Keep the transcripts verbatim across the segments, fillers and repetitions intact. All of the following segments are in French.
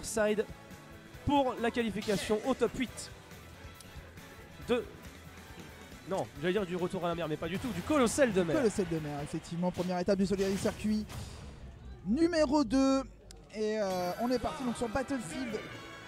Riverside pour la qualification au top huit de... Non, j'allais dire du retour à la mer, mais pas du tout, du Colossal de mer. Colossal de mer, effectivement, première étape du Solaris Circuit numéro deux. Et euh, on est parti donc sur Battlefield.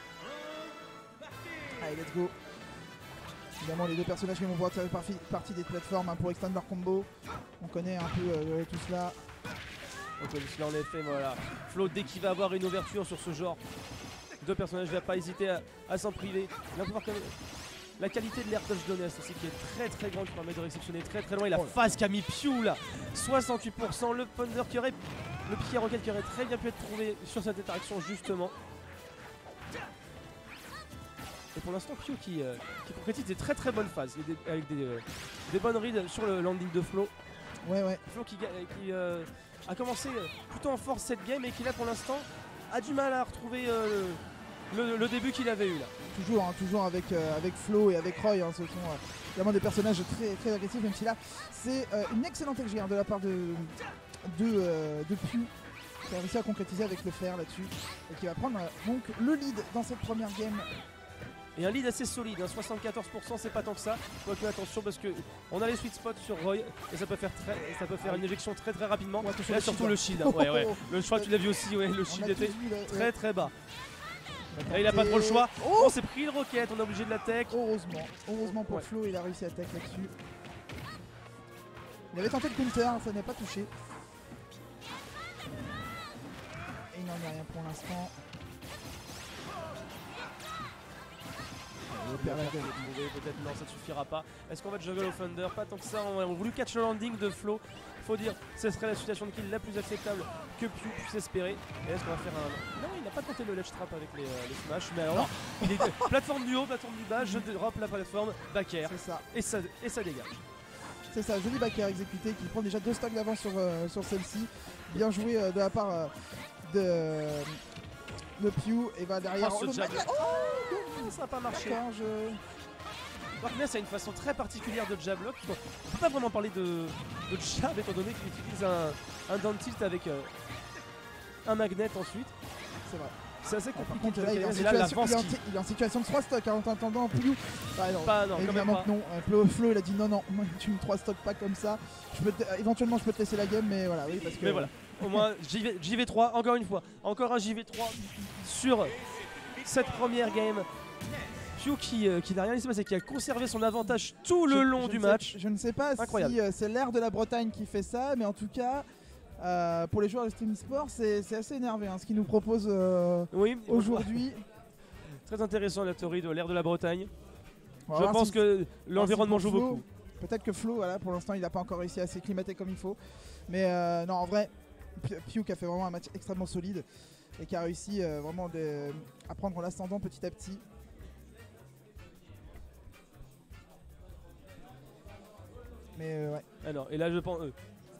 Allez, let's go. Évidemment, les deux personnages qui vont pouvoir tirer partie, partie des plateformes hein, pour extendre leur combo. On connaît un peu euh, tout cela. On connaît cela en effet, voilà. Flo, dès qu'il va avoir une ouverture sur ce genre de personnage, il va pas hésiter à, à s'en priver. Il va pouvoir quand même... La qualité de l'air touch d'Honest aussi qui est très très grande, qui permet de réceptionner très très loin. Et la phase qu'a mis Pew là, soixante-huit pour cent. Le Thunder qui aurait, le pied roquette qui aurait très bien pu être trouvé sur cette interaction justement. Et pour l'instant Pew qui, euh, qui concrétise des très très bonnes phases des, avec des, euh, des bonnes reads sur le landing de Flo. Ouais ouais. Flo qui, qui euh, a commencé plutôt en force cette game et qui là pour l'instant a du mal à retrouver euh, le, le début qu'il avait eu là. Toujours, hein, toujours avec, euh, avec Flo et avec Roy, hein, ce sont euh, vraiment des personnages très, très agressifs, même si là c'est euh, une excellente X G hein, de la part de, de, euh, de Pew qui a réussi à concrétiser avec le fer là-dessus et qui va prendre euh, donc le lead dans cette première game. Et un lead assez solide, hein, soixante-quatorze pour cent c'est pas tant que ça. Quoique attention parce que on a les sweet spots sur Roy et ça peut faire très, ça peut faire une éjection très très rapidement. Ouais, et là surtout le shield. Hein. Ouais, ouais. Le, je crois que tu l'as vu aussi, ouais, le shield était vu, là, très ouais. très bas. Et il a pas trop le choix. Oh, on s'est pris le rocket, on est obligé de la tech. Heureusement, heureusement pour ouais. Flo, il a réussi à tech là-dessus. Il avait tenté le counter, ça n'a pas touché. Et il n'en est rien pour l'instant. Peut-être non, ça ne suffira pas. Est-ce qu'on va juggle au Thunder? Pas tant que ça. On a voulu catch le landing de Flo. Faut dire, ce serait la situation de kill la plus acceptable que Pew puisse espérer. Et est-ce qu'on va faire un... Non, il n'a pas tenté le ledge trap avec les, euh, les smash. Mais alors, il est plateforme du haut, plateforme du bas. Je drop la plateforme, back air. C'est ça. Et ça, et ça dégage. C'est ça, joli back air exécuté qui prend déjà deux stocks d'avance sur, euh, sur celle-ci. Bien joué euh, de la part euh, de, de Pew. Et va derrière. Oh, Oh, ce jab. oh, ça n'a pas marché. D'accord, je... Darkness a une façon très particulière de jab lock. On peut pas vraiment parler de, de jab étant donné qu'il utilise un, un down tilt avec euh, un magnet ensuite. C'est vrai. C'est assez Ah, compliqué. par contre, là, il est, en là, situation, il, est en, qui... il est en situation de trois stocks hein, en attendant Pew. Ah, non, pas, non, évidemment que non. Euh, Flo, Flo, il a dit non, non, tu me trois stocks pas comme ça. Je peux te, éventuellement, je peux te laisser la game, mais voilà, oui, parce que. Mais voilà, au moins J V trois, encore une fois, encore un J V trois sur cette première game. Pew qui, euh, qui n'a rien laissé passer, qui a conservé son avantage tout le je, long je du sais, match. Je ne sais pas Incroyable. si euh, c'est l'air de la Bretagne qui fait ça, mais en tout cas, euh, pour les joueurs de Steam Sport, c'est assez énervé hein, ce qu'ils nous proposent euh, oui, aujourd'hui. Très intéressant la théorie de l'air de la Bretagne. On je pense si, que l'environnement joue Flo, beaucoup. Peut-être que Flo, voilà, pour l'instant, il n'a pas encore réussi à s'acclimater comme il faut. Mais euh, non, en vrai, Pew qui a fait vraiment un match extrêmement solide et qui a réussi euh, vraiment de, à prendre l'ascendant petit à petit. Mais euh, ouais. Alors, et là, je pense. Euh...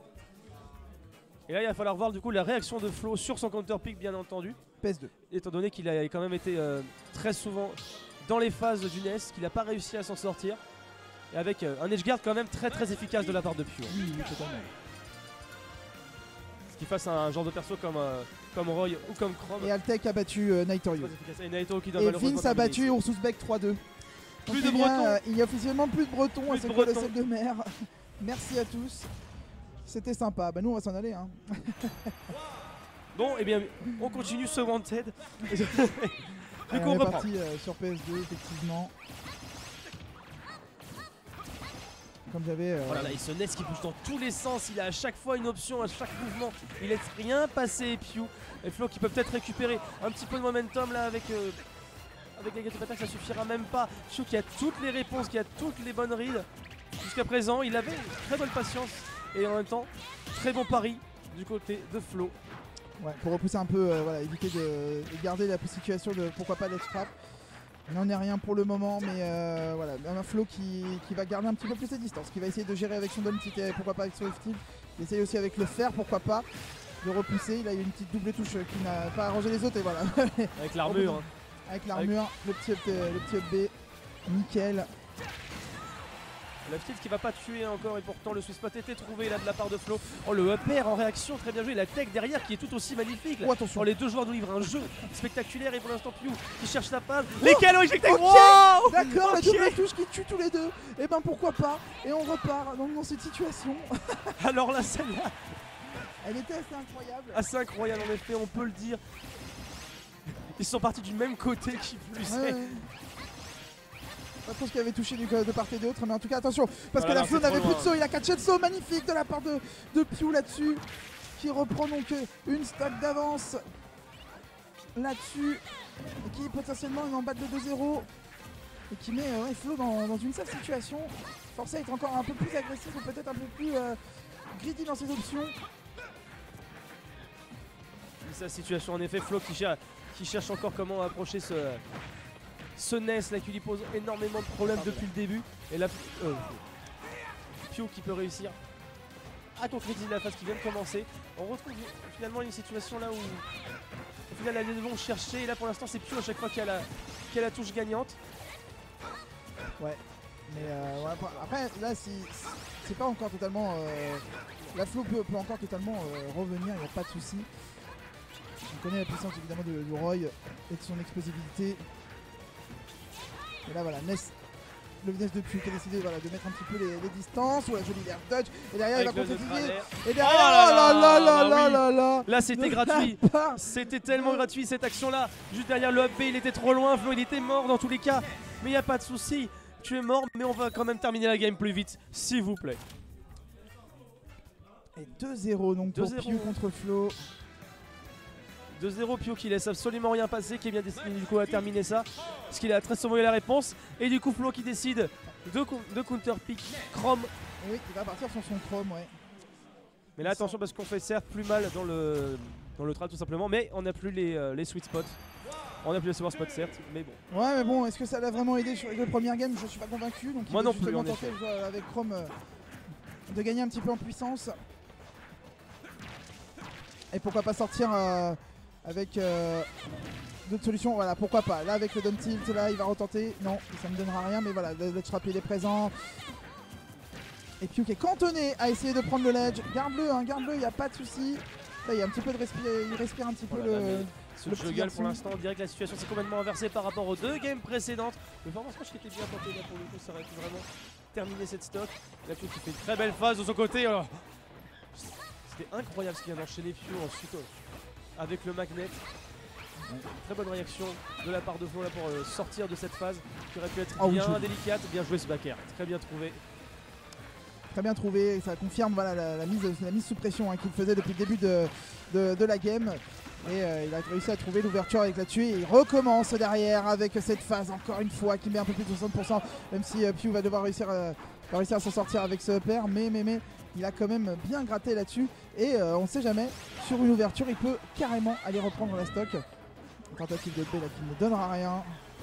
Et là, il va falloir voir du coup la réaction de Flo sur son counter pick, bien entendu. P S deux. Étant donné qu'il a quand même été euh, très souvent dans les phases du N E S, qu'il n'a pas réussi à s'en sortir. Et avec euh, un edge guard quand même très très efficace de la part de Pew. Oui, oui, totalement. Ce qui fasse un genre de perso comme, euh, comme Roy ou comme Chrome. Et Altec a battu euh, Naitorio. Et Naito qui doit Et malheureusement Vince a battu Ursusbeck trois deux. Plus Donc de il y a, Bretons. euh, Il y a officiellement plus de Bretons Plus à de ce Bretons. Colossal de mer. Merci à tous. C'était sympa. Bah nous on va s'en aller. Hein. Bon, et eh bien, on continue ce Wanted. Du coup, Allez, on on est reprend. parti euh, sur P S deux, effectivement. Comme j'avais. Euh... Voilà, là, il se N E S qui bouge dans tous les sens. Il a à chaque fois une option, à chaque mouvement. Il laisse rien passer. Pew et Flo qui peut peut-être récupérer un petit peu de momentum là avec. Euh, avec les Gato Attack, ça suffira même pas. Pew qui a toutes les réponses, qui a toutes les bonnes reads. Jusqu'à présent, il avait une très bonne patience. Et en même temps, très bon pari du côté de Flo. Ouais, pour repousser un peu, euh, voilà, éviter de, de garder la situation de pourquoi pas d'être trap. Il n'en est rien pour le moment, mais euh, voilà, un Flo qui, qui va garder un petit peu plus ses distances, qui va essayer de gérer avec son down tilt et pourquoi pas avec son F-Tilt. Il essaye aussi avec le fer, pourquoi pas, de repousser. Il a eu une petite double touche qui n'a pas arrangé les autres et voilà. Avec l'armure. Hein. Avec l'armure, avec... le petit up, le petit up B, nickel. La petite qui va pas tuer encore et pourtant le sweet spot était trouvé là de la part de Flo. Oh le upper en réaction, très bien joué. La tech derrière qui est tout aussi magnifique. Là. Oh, attention. Oh, les deux joueurs nous livrent un jeu spectaculaire et pour l'instant Pew qui cherche la phase. Les canons éjectés. Ok. Wow. D'accord, la Ok. double touche qui tue tous les deux. Et ben pourquoi pas. Et on repart dans, dans cette situation. Alors la celle-là, Elle était assez incroyable. assez incroyable en effet, on peut le dire. Ils sont partis du même côté qui plus Ouais, est. ouais. Pas trop ce qui avait touché du, de part et d'autre, mais en tout cas attention, parce Voilà, que la Flo c'est trop n'avait plus de loin. saut, il a catché le saut magnifique de la part de, de Pew là-dessus, qui reprend donc une stack d'avance là-dessus, et qui potentiellement est en bas de deux zéro, et qui met euh, ouais, Flo dans, dans une sale situation, forcé à être encore un peu plus agressif ou peut-être un peu plus euh, greedy dans ses options. Sa situation en effet, Flo qui cherche, qui cherche encore comment approcher ce, ce Ness là qui lui pose énormément de problèmes depuis le début. Et là, euh, Pew qui peut réussir à concrétiser la phase qui vient de commencer. On retrouve finalement une situation là où au final elles vont chercher. Et là pour l'instant c'est Pew à chaque fois qui a la, qui a la touche gagnante. Ouais, mais euh, ouais, après là si c'est pas encore totalement... Euh, la Flo peut, peut encore totalement euh, revenir, il n'y a pas de souci. On connaît la puissance évidemment de, de Roy et de son explosivité. Et là voilà, Ness, le Ness de Pew qui a décidé voilà, de mettre un petit peu les, les distances. Ouais, joli air dodge. Et derrière Avec il va le concrétiser. neutre à l'air. Et derrière, Oh là oh là là là, là bah là oui. là là. Là c'était Ne gratuit. lâche pas. C'était tellement gratuit cette action là. Juste derrière le up B, il était trop loin. Flo il était mort dans tous les cas. Mais il n'y a pas de souci. Tu es mort, mais on va quand même terminer la game plus vite, s'il vous plaît. Et deux zéro donc pour deux zéro. Pew contre Flo. deux zéro, Pew qui laisse absolument rien passer, qui est bien décidé du coup à terminer ça. Parce qu'il a très souvent eu la réponse. Et du coup Flo qui décide de, de counter pick Chrome. Et oui, il va partir sur son chrome, ouais. Mais là attention parce qu'on fait certes plus mal dans le, dans le trap tout simplement. Mais on n'a plus les, euh, les sweet spots. On n'a plus les super spots certes, mais bon. Ouais mais bon, est-ce que ça l'a vraiment aidé sur les deux premières games? Je suis pas convaincu. Donc il Moi va non plus, justement en tenter, euh, avec Chrome euh, de gagner un petit peu en puissance. Et pourquoi pas sortir euh, avec euh, d'autres solutions, voilà, pourquoi pas. Là avec le down tilt, là il va retenter. Non, ça ne donnera rien, mais voilà, le ledge trap il est présent. Et Pew qui est cantonné à essayer de prendre le ledge. Garde-le, hein, garde-le, il n'y a pas de souci. Là il y a un petit peu de respire, il respire un petit peu Voilà, le... mais ce le petit juggle garçon. pour l'instant, on dirait que la situation s'est complètement inversée par rapport aux deux games précédentes. Le Force Smash qui était bien tenté là pour le coup, ça aurait pu vraiment terminer cette stock. La Pew qui fait une très belle phase de son côté. Alors, c'était incroyable ce qu'il vient d'enchaîner Pew ensuite euh, avec le magnet. Très bonne réaction de la part de Flo là pour euh, sortir de cette phase qui aurait pu être Oh, oui, bien joli. délicate. Bien joué ce backer, très bien trouvé. Très bien trouvé, ça confirme voilà, la, la, mise, la mise sous pression hein, qu'il faisait depuis le début de, de, de la game. Et euh, il a réussi à trouver l'ouverture avec là-dessus et il recommence derrière avec cette phase encore une fois qui met un peu plus de soixante pour cent, même si euh, Pew va devoir réussir, euh, va réussir à s'en sortir avec ce upper, mais, mais, mais il a quand même bien gratté là-dessus et euh, on ne sait jamais, sur une ouverture il peut carrément aller reprendre la stock. Une tentative de B là qui ne donnera rien.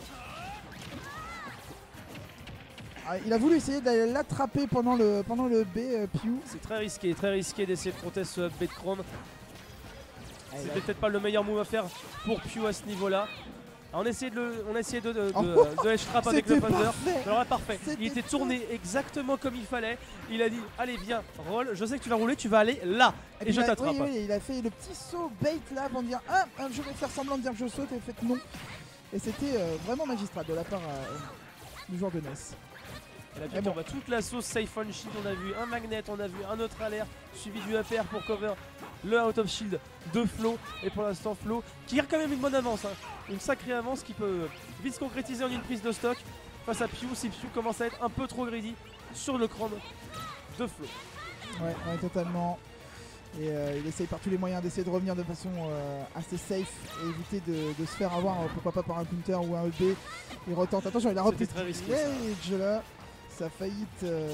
Ah, il a voulu essayer d'aller l'attraper pendant le, pendant le B, euh, Pew. C'est très risqué, très risqué d'essayer de contester ce up B de Chrome. Ah, il a- C'était peut-être pas le meilleur move à faire pour Pew à ce niveau-là. On a essayé de, le, on a essayé de, de, de, Oh, de edge trap avec le c'était Thunder. parfait. Alors là, parfait. Il C'était était tourné exactement comme il fallait. Il a dit allez viens, roll, je sais que tu vas rouler, tu vas aller là. Et, puis je il a- t'attrape. oui, oui, il a fait le petit saut bait là pour dire ah, ah, je vais faire semblant de dire que je saute et fait non. Et c'était euh, vraiment magistral de la part euh, du joueur de Ness. Et là, Mais bon. on va toute la sauce safe on shield. On a vu un magnet, on a vu un autre alerte, suivi du upper pour cover le out of shield de Flo. Et pour l'instant, Flo qui a quand même une bonne avance, hein. Une sacrée avance qui peut vite se concrétiser en une prise de stock face à Pew si Pew commence à être un peu trop greedy sur le chrome de Flo. Ouais, ouais, totalement. Et euh, il essaye par tous les moyens d'essayer de revenir de façon euh, assez safe et éviter de, de se faire avoir, euh, pourquoi pas par un counter ou un E B. Il retente. Attention, il a repris C'était très risqué, ça. ledge là. Ça a failli être euh,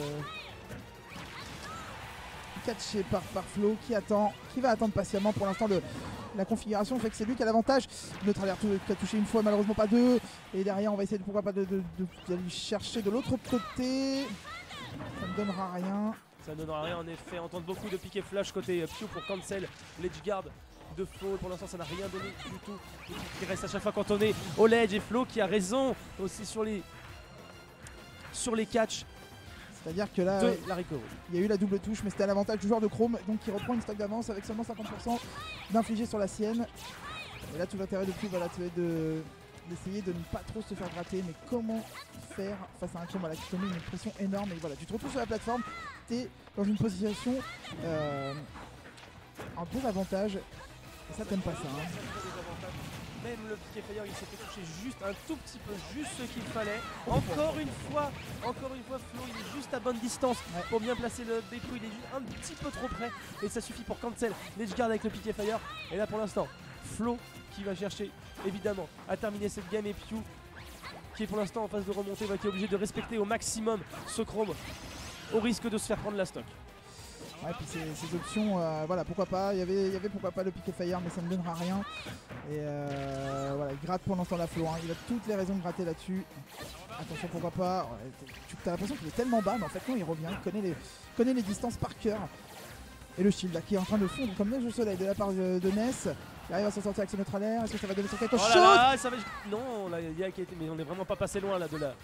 catché par, par Flo qui attend, qui va attendre patiemment. Pour l'instant, le- la configuration fait que c'est lui qui a l'avantage. Le travers qui a touché une fois, malheureusement pas deux. Et derrière, on va essayer de pourquoi pas de, de, de- d'aller chercher de l'autre côté. Ça ne donnera rien. Ça ne donnera rien en effet. On tente beaucoup de pick et flash côté Pew pour cancel l'edge guard de Flo. Pour l'instant, ça n'a rien donné du tout. Il reste à chaque fois cantonné au ledge et Flo qui a raison aussi sur les sur les catchs. C'est-à-dire que là, de la recovery. Il y a eu la double touche, mais c'était à l'avantage du joueur de Chrome, donc qui reprend une stock d'avance avec seulement cinquante pour cent d'infligé sur la sienne. Et là, tout l'intérêt de Pew, voilà, c'est de d'essayer de ne pas trop se faire gratter, mais comment faire face à un Chrome voilà, qui te met une pression énorme. Et voilà, tu te retrouves sur la plateforme, tu es dans une position euh, en désavantage, et ça, t'aimes pas ça. Hein. Même le piqué fire, il s'est fait toucher juste un tout petit peu, juste ce qu'il fallait. Encore une fois, encore une fois, Flo, il est juste à bonne distance ouais. pour bien placer le B Q. Il est juste un petit peu trop près et ça suffit pour cancel l'edgeguard avec le piqué fire. Et là, pour l'instant, Flo qui va chercher évidemment à terminer cette game et Pew qui est pour l'instant en phase de remontée, qui est obligé de respecter au maximum ce Chrome au risque de se faire prendre la stock. Ouais, puis ces, ces options, euh, voilà, pourquoi pas. Il y avait, il y avait pourquoi pas le piqué fire, mais ça ne donnera rien. Et euh, voilà, il gratte pour l'instant la Flo. Hein. Il a toutes les raisons de gratter là-dessus. Attention, pourquoi pas. Ouais, tu as l'impression qu'il est tellement bas, mais en fait, non, il revient. Il connaît les, connaît les distances par cœur. Et le shield là, qui est en train de fondre comme neige au soleil de la part de, de Ness. Il arrive à s'en sortir avec son neutre à l'air. Est-ce que ça va donner son quelque chose? Oh là là, ça va... Non, là, il y a été... mais on est vraiment pas passé loin là de la.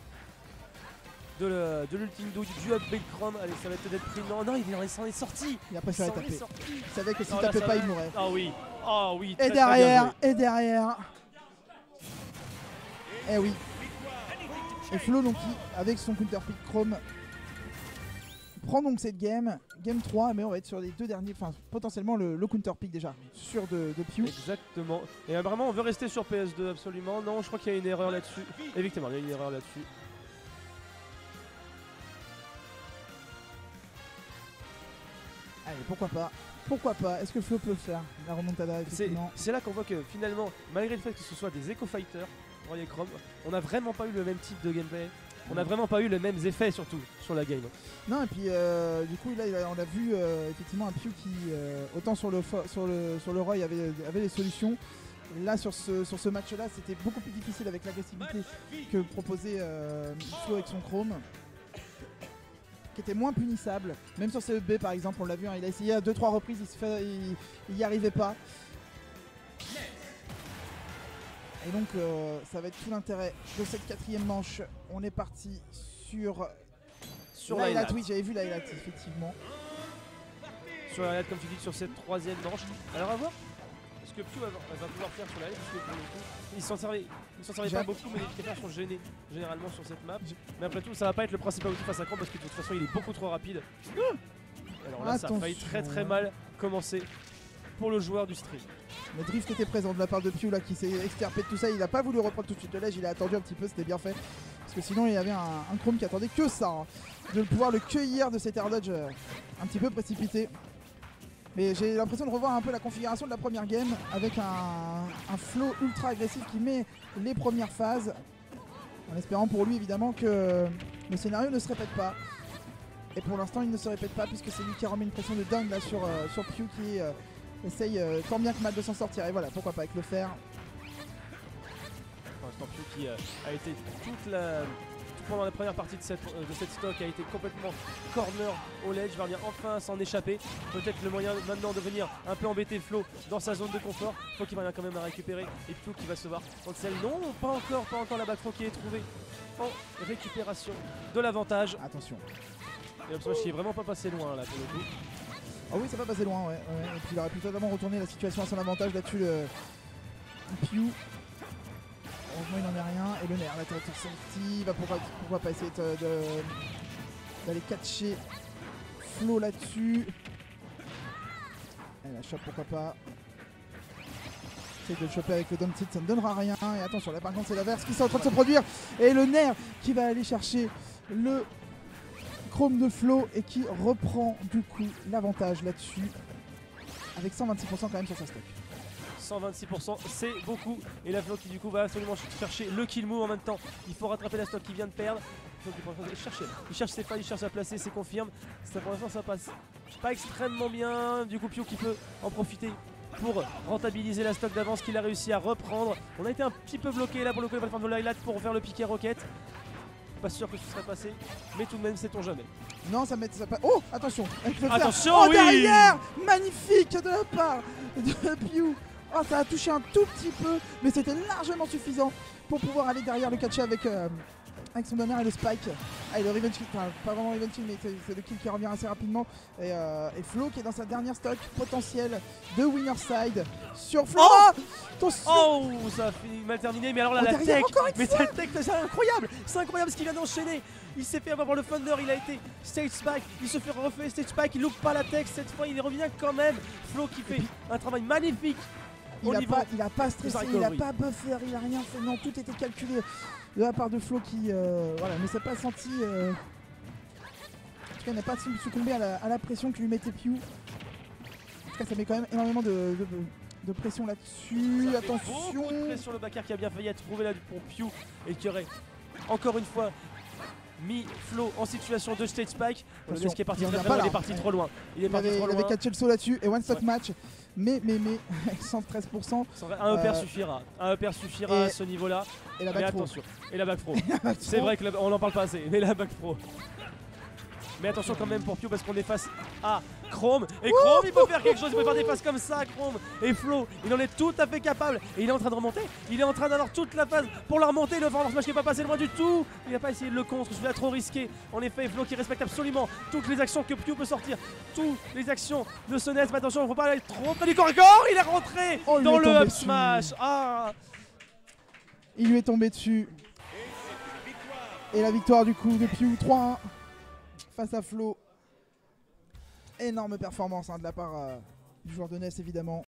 De l'ultime do du upbait Chrome. Allez, ça va peut-être pris. Non, non, il s'en est sorti. Il a préféré taper. Il savait que s'il oh tapait là, pas, va. il mourrait. Ah oui, ah oh, oui. Et très, derrière, très et derrière. Eh oui. Et Flo, donc, avec son counter pick Chrome, prend donc cette game, game trois, mais on va être sur les deux derniers, enfin potentiellement le, le counter pick déjà, sûr de, de Pew. Exactement. Et vraiment, on veut rester sur P S deux, absolument. Non, je crois qu'il y a une erreur là-dessus. Effectivement, il y a une erreur là-dessus. Allez, pourquoi pas, pourquoi pas, est-ce que Flo peut le faire, la remontada effectivement. C'est là qu'on voit que finalement, malgré le fait que ce soit des Echo Fighters, Royer Chrome, on n'a vraiment pas eu le même type de gameplay. On n'a vraiment pas eu les mêmes effets surtout sur la game. Non, et puis euh, du coup là on a vu euh, effectivement un Pew qui euh, autant sur le, sur le, sur le Roy avait, avait des solutions. Là sur ce, sur ce match là c'était beaucoup plus difficile avec l'agressivité que proposait euh, Flo avec son Chrome, qui était moins punissable. Même sur C E B par exemple, on l'a vu, hein, il a essayé à deux trois reprises, il, se fait, il, il y arrivait pas. Et donc euh, ça va être tout l'intérêt de cette quatrième manche. On est parti sur, sur la highlight. Oui, j'avais vu la highlight effectivement. Sur la highlight comme tu dis, sur cette troisième manche. Alors à voir ce que Pew va, va pouvoir faire sur la highlight, parce que pour le coup, il s'en servait, il s'en servait pas beaucoup, mais les piqueurs sont gênés généralement sur cette map. Mais après tout, ça va pas être le principal outil face à Chrome parce que de toute façon, il est beaucoup trop rapide. Alors là, Attention. Ça a failli très très mal commencer pour le joueur du stream. Le drift était présent de la part de Pew là qui s'est extirpé de tout ça. Il n'a pas voulu reprendre tout de suite le ledge, il a attendu un petit peu, c'était bien fait. Parce que sinon il y avait un, un Chrome qui attendait que ça, hein, de pouvoir le cueillir de cet air dodge euh, un petit peu précipité. Mais j'ai l'impression de revoir un peu la configuration de la première game avec un, un flow ultra agressif qui met les premières phases. En espérant pour lui évidemment que le scénario ne se répète pas. Et pour l'instant il ne se répète pas puisque c'est lui qui remet une pression de dingue là sur, euh, sur Pew qui euh, essaye euh, tant bien que mal de s'en sortir. Et voilà, pourquoi pas avec le fer. Pour l'instant Pew qui euh, a été toute la... pendant la première partie de cette, euh, de cette stock a été complètement corner au ledge, va bien enfin s'en échapper. Peut-être le moyen maintenant de venir un peu embêter Flo dans sa zone de confort. Flo qui va bien quand même à récupérer et Pew qui va se voir cancel. Non, pas encore, pas encore la back throw qui est trouvée en récupération de l'avantage. Attention. Et Upsmash qui est vraiment pas passé loin là pour le coup. Ah oui, ça va passer loin, ouais. ouais. Et puis il aurait pu totalement retourner la situation à son avantage là-dessus. Le Pew. Heureusement il n'en est rien. Et le nerf, la tête sortie. Bah, pourquoi, pourquoi pas essayer d'aller catcher Flo là-dessus. Et la chope, pourquoi pas. Essaye de le choper avec le down tilt, ça ne donnera rien. Et attention, là par contre c'est l'inverse qui est en train de se produire. Et le nerf qui va aller chercher le Chrome de Flo et qui reprend du coup l'avantage là-dessus. Avec cent vingt-six pour cent quand même sur sa stock. cent vingt-six pour cent, c'est beaucoup. Et la Flo qui du coup va absolument chercher le kill move en même temps. Il faut rattraper la stock qu'il vient de perdre. Il cherche, il cherche ses failles, il cherche à placer, c'est confirme. Ça, pour l'instant ça passe pas extrêmement bien. Du coup Pew qui peut en profiter pour rentabiliser la stock d'avance qu'il a réussi à reprendre. On a été un petit peu bloqué là pour le coup, il va faire de l'highlight pour faire le piqué rocket. Pas sûr que ce serait passé, mais tout de même sait-on jamais. Non, ça met ça pas. Oh, attention, avec le attention, oh, oui derrière, magnifique de la part de Pew. Oh, ça a touché un tout petit peu, mais c'était largement suffisant pour pouvoir aller derrière le catcher avec, euh, avec son donner et le spike. Ah, et le revenge kill, enfin pas vraiment revenge kill, mais c'est le kill qui revient assez rapidement. Et, euh, et Flo qui est dans sa dernière stock potentielle de winner side sur Flo. Oh, attention. Oh, ça a fini mal terminé, mais alors là, Oh, la derrière, tech, encore une mais fois. cette tech, c'est incroyable, c'est incroyable ce qu'il vient d'enchaîner. Il s'est fait avoir par le Thunder, il a été stage spike, il se fait refaire stage spike, il loupe pas la tech, cette fois il revient quand même. Flo qui fait un travail magnifique. Il a, niveau pas, il a pas stressé, de il a recovery. pas buffer, il a rien fait, non, tout était calculé de la part de Flo qui euh, voilà, ne s'est pas senti. Euh... En tout cas, il n'a pas succombé à la, à la pression que lui mettait Pew. En tout cas, ça met quand même énormément de, de, de pression là-dessus. Attention. Beaucoup de pression, le backer qui a bien failli être trouvé là pour Pew et qui aurait encore une fois mis Flo en situation de stage spike. Le Attention, qui est parti il en très, a très pas loin, il là. est parti Ouais. trop loin. Il est Il parti avait, trop il avait loin. catché le saut là-dessus et one stock Ouais. match. Mais, mais, mais, avec cent treize pour cent. Un upper Euh, suffira. Un upper suffira et- à ce niveau-là. Et la Mais back throw. attention. Et la back throw. Back C'est throw. vrai qu'on n'en parle pas assez, mais la back pro. Mais attention quand même pour Pew parce qu'on est face à Chrome. Et Chrome il peut faire quelque chose, il peut faire des passes comme ça Chrome. Et Flo, il en est tout à fait capable. Et il est en train de remonter. Il est en train d'avoir toute la phase pour la remonter. Le forward smash qui n'est pas passé loin du tout. Il n'a pas essayé de le contre, je vais trop risqué. En effet, Flo qui respecte absolument toutes les actions que Pew peut sortir. Toutes les actions de Sonnet. Mais attention, il ne faut pas aller trop près du corps à corps. Il est rentré Oh, il dans est le tombé up dessus. smash. Ah. Il lui est tombé dessus. Et la victoire du coup de Pew trois un face à Flo. Énorme performance hein, de la part euh, du joueur de Ness évidemment.